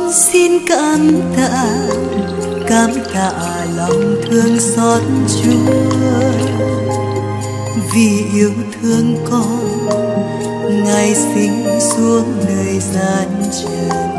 Xin cảm tạ lòng thương xót Chúa, vì yêu thương con Ngài sinh xuống đời gian trần.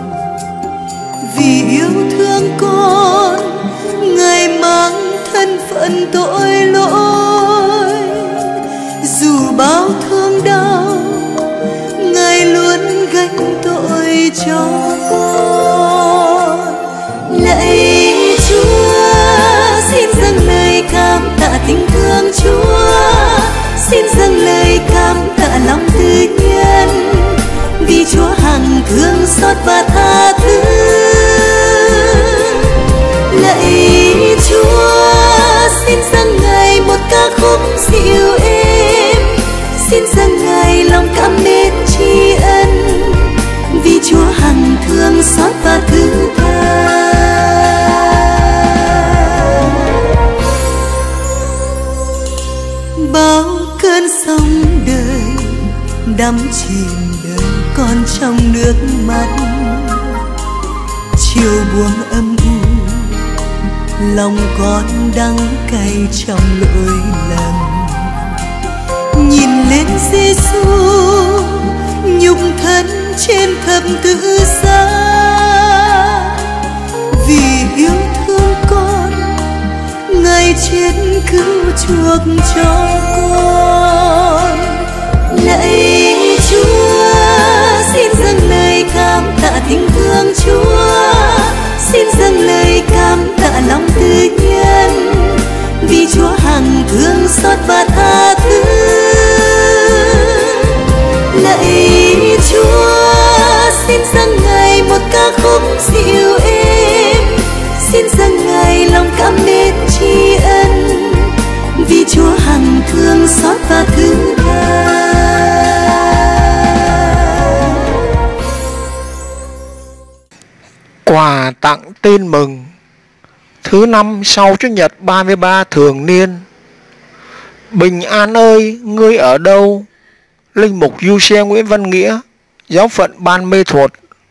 Vì yêu thương con Ngài mang thân phận tội lỗi, dù bao thương đau Ngài luôn gánh tội cho con. Lạy Chúa, xin dâng lời cảm tạ tình thương Chúa, xin dâng lời cảm tạ lòng từ nhân, vì Chúa hằng thương xót và tha thứ. Lạy Chúa, xin dâng Ngài một ca khúc dịu êm, xin dâng Ngài lòng cảm mến tri ân, vì Chúa hằng thương xót và thứ tha. Bao cơn sóng đời đắm chìm đời con trong nước mắt, chiều buông âm u lòng con đắng cay trong lỗi lầm. Nhìn lên Giêsu nhục thân trên thập tự giá, vì yêu thương con Ngài chết cứu chuộc cho con. Lạy Chúa, xin dâng lời cảm tạ tình thương Chúa, xin dâng lời cảm tạ lòng từ nhân, vì Chúa hằng thương xót và tha thứ. Lạy Chúa, xin dâng Ngài một ca khúc dịu êm, xin dâng Ngài lòng cảm mến tri ân, vì Chúa hằng thương xót và thứ tha. Quà tặng tin mừng thứ 5 sau Chủ nhật 33 thường niên. Bình an ơi, ngươi ở đâu? Linh mục Du Xe Nguyễn Văn Nghĩa, giáo phận Ban Mê Thuột.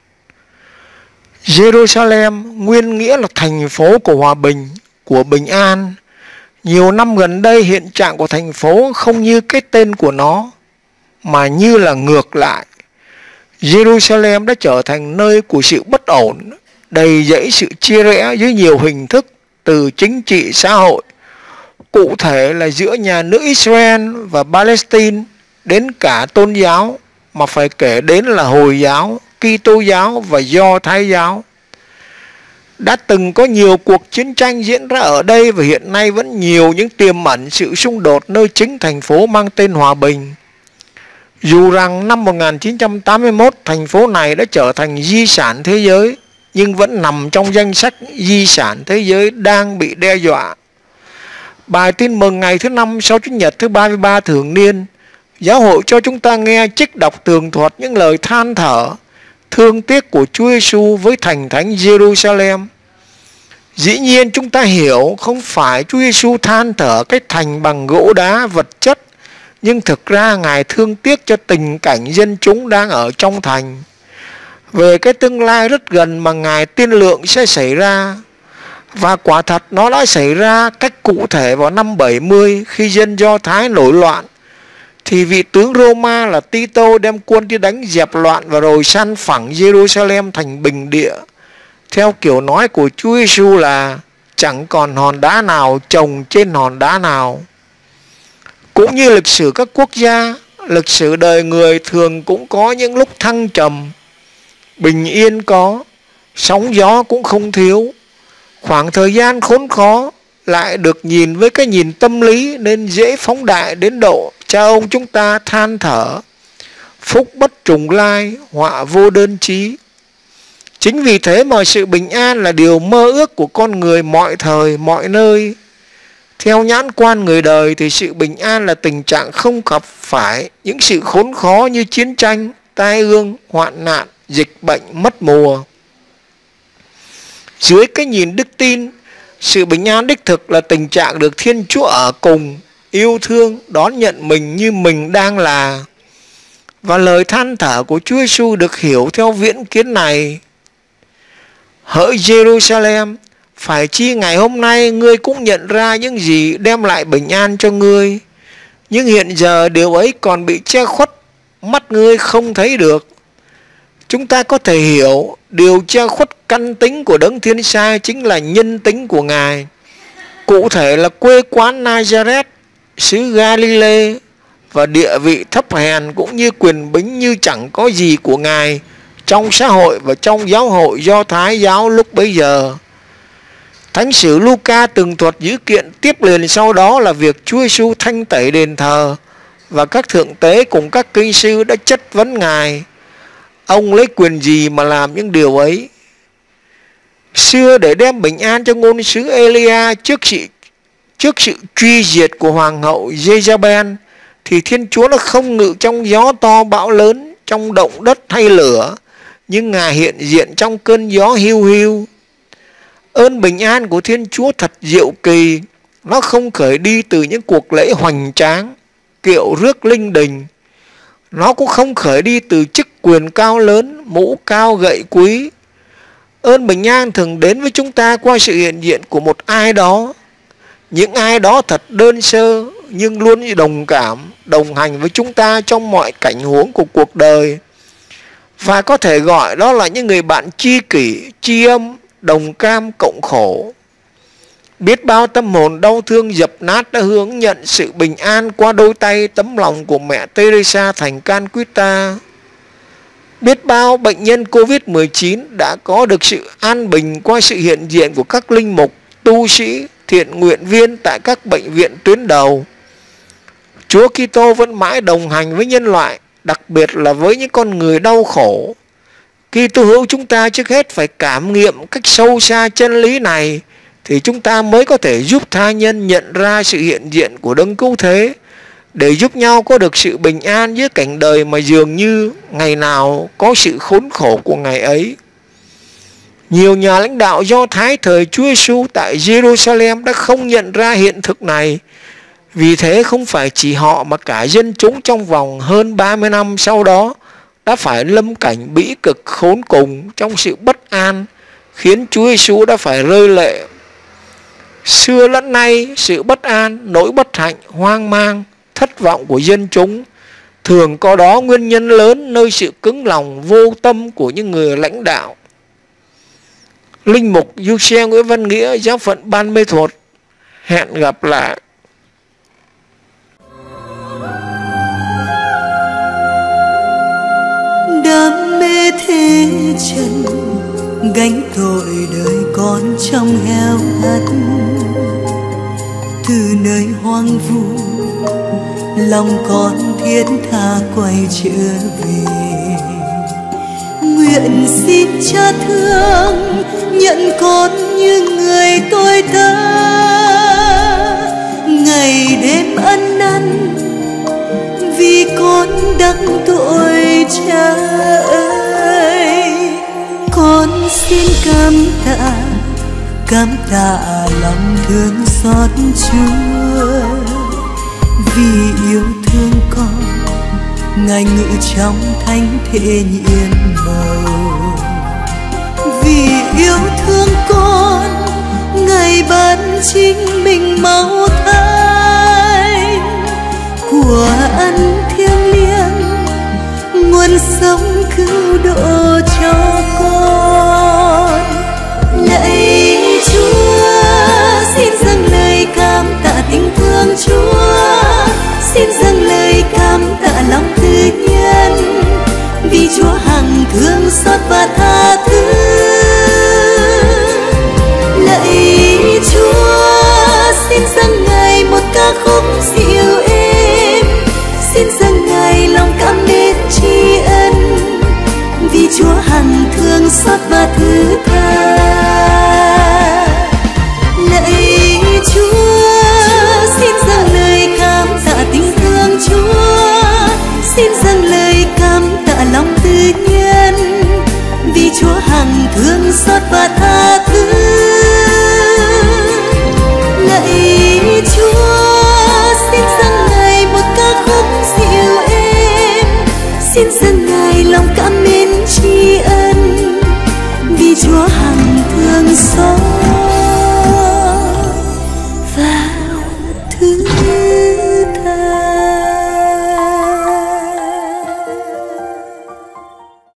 Jerusalem nguyên nghĩa là thành phố của hòa bình, của bình an. Nhiều năm gần đây hiện trạng của thành phố không như cái tên của nó, mà như là ngược lại. Jerusalem đã trở thành nơi của sự bất ổn, đầy dẫy sự chia rẽ dưới nhiều hình thức, từ chính trị xã hội, cụ thể là giữa nhà nước Israel và Palestine, đến cả tôn giáo, mà phải kể đến là Hồi giáo, Kitô giáo và Do Thái giáo. Đã từng có nhiều cuộc chiến tranh diễn ra ở đây, và hiện nay vẫn nhiều những tiềm ẩn sự xung đột nơi chính thành phố mang tên hòa bình. Dù rằng năm 1981 thành phố này đã trở thành di sản thế giới, nhưng vẫn nằm trong danh sách di sản thế giới đang bị đe dọa. Bài tin mừng ngày thứ 5 sau Chủ nhật thứ 33 thường niên, giáo hội cho chúng ta nghe trích đọc tường thuật những lời than thở, thương tiếc của Chúa Giêsu với thành thánh Jerusalem. Dĩ nhiên chúng ta hiểu không phải Chúa Giêsu than thở cái thành bằng gỗ đá vật chất, nhưng thực ra Ngài thương tiếc cho tình cảnh dân chúng đang ở trong thành, về cái tương lai rất gần mà Ngài tiên lượng sẽ xảy ra. Và quả thật nó đã xảy ra cách cụ thể vào năm 70, khi dân Do Thái nổi loạn, thì vị tướng Roma là Tito đem quân đi đánh dẹp loạn và rồi san phẳng Jerusalem thành bình địa. Theo kiểu nói của Chúa Giêsu là chẳng còn hòn đá nào chồng trên hòn đá nào. Cũng như lịch sử các quốc gia, lịch sử đời người thường cũng có những lúc thăng trầm. Bình yên có, sóng gió cũng không thiếu. Khoảng thời gian khốn khó lại được nhìn với cái nhìn tâm lý, nên dễ phóng đại đến độ cha ông chúng ta than thở: phúc bất trùng lai, họa vô đơn chí. Chính vì thế mà sự bình an là điều mơ ước của con người mọi thời, mọi nơi. Theo nhãn quan người đời thì sự bình an là tình trạng không gặp phải những sự khốn khó như chiến tranh, tai ương, hoạn nạn, dịch bệnh, mất mùa. Dưới cái nhìn đức tin, sự bình an đích thực là tình trạng được Thiên Chúa ở cùng, yêu thương, đón nhận mình như mình đang là. Và lời than thở của Chúa Giêsu được hiểu theo viễn kiến này: Hỡi Jerusalem, phải chi ngày hôm nay ngươi cũng nhận ra những gì đem lại bình an cho ngươi, nhưng hiện giờ điều ấy còn bị che khuất, mắt ngươi không thấy được. Chúng ta có thể hiểu điều che khuất căn tính của Đấng Thiên Sai chính là nhân tính của Ngài, cụ thể là quê quán Nazareth, xứ Galilee, và địa vị thấp hèn cũng như quyền bính như chẳng có gì của Ngài trong xã hội và trong giáo hội Do Thái giáo lúc bấy giờ. Thánh sử Luca tường thuật dữ kiện tiếp liền sau đó là việc Chúa Giêsu thanh tẩy đền thờ, và các thượng tế cùng các kinh sư đã chất vấn Ngài. Ông lấy quyền gì mà làm những điều ấy? Xưa để đem bình an cho ngôn sứ Elia trước sự truy diệt của hoàng hậu Jezabel, thì Thiên Chúa nó không ngự trong gió to bão lớn, trong động đất hay lửa, nhưng Ngài hiện diện trong cơn gió hiu hiu. Ơn bình an của Thiên Chúa thật diệu kỳ. Nó không khởi đi từ những cuộc lễ hoành tráng, kiệu rước linh đình. Nó cũng không khởi đi từ chức quyền cao lớn, mũ cao gậy quý. Ơn bình an thường đến với chúng ta qua sự hiện diện của một ai đó. Những ai đó thật đơn sơ nhưng luôn đồng cảm, đồng hành với chúng ta trong mọi cảnh huống của cuộc đời. Và có thể gọi đó là những người bạn tri kỷ, tri âm, đồng cam cộng khổ. Biết bao tâm hồn đau thương dập nát đã hướng nhận sự bình an qua đôi tay tấm lòng của mẹ Teresa thành Calcutta. Biết bao bệnh nhân Covid-19 đã có được sự an bình qua sự hiện diện của các linh mục, tu sĩ, thiện nguyện viên tại các bệnh viện tuyến đầu. Chúa Kitô vẫn mãi đồng hành với nhân loại, đặc biệt là với những con người đau khổ. Kitô hữu chúng ta trước hết phải cảm nghiệm cách sâu xa chân lý này, thì chúng ta mới có thể giúp tha nhân nhận ra sự hiện diện của Đấng Cứu Thế, để giúp nhau có được sự bình an với cảnh đời mà dường như ngày nào có sự khốn khổ của ngày ấy. Nhiều nhà lãnh đạo Do Thái thời Chúa Giêsu tại Jerusalem đã không nhận ra hiện thực này. Vì thế không phải chỉ họ mà cả dân chúng trong vòng hơn 30 năm sau đó đã phải lâm cảnh bĩ cực khốn cùng trong sự bất an, khiến Chúa Giêsu đã phải rơi lệ. Xưa lẫn nay, sự bất an, nỗi bất hạnh, hoang mang, thất vọng của dân chúng thường có đó nguyên nhân lớn nơi sự cứng lòng vô tâm của những người lãnh đạo. Linh mục Giuse Nguyễn Văn Nghĩa, giáo phận Ban Mê Thuột. Hẹn gặp lại. Đam mê thế trần, gánh tội đời con trong heo hắt. Từ nơi hoang vu, lòng con thiết tha quay trở về. Nguyện xin Cha thương nhận con như người tôi tớ, ngày đêm ân năn vì con đắc tội Cha ơi. Con xin cảm tạ lòng thương xót Chúa, vì yêu thương con Ngài ngự trong thánh thể nhiệm màu. Vì yêu thương con Ngài ban chính mình máu thánh của ân thiêng liêng, nguồn sống cứu độ cho con. Lạy Chúa, xin dâng lời cảm tạ tình thương Chúa, xin dâng lời cảm tạ lòng từ nhân, vì Chúa hằng thương xót và tha thứ. Lạy Chúa, xin dâng Ngài một ca khúc dịu êm, xin dâng Ngài lòng cảm mến tri ân, vì Chúa hằng thương xót và thứ tha. Lạy Chúa, xin dâng lời cảm tạ tình thương Chúa, xin dâng lời cảm tạ lòng từ nhân, vì Chúa hằng thương xót và tha thứ. Lạy Chúa, xin dâng Ngài một ca khúc dịu êm, xin dâng Ngài lòng cảm mến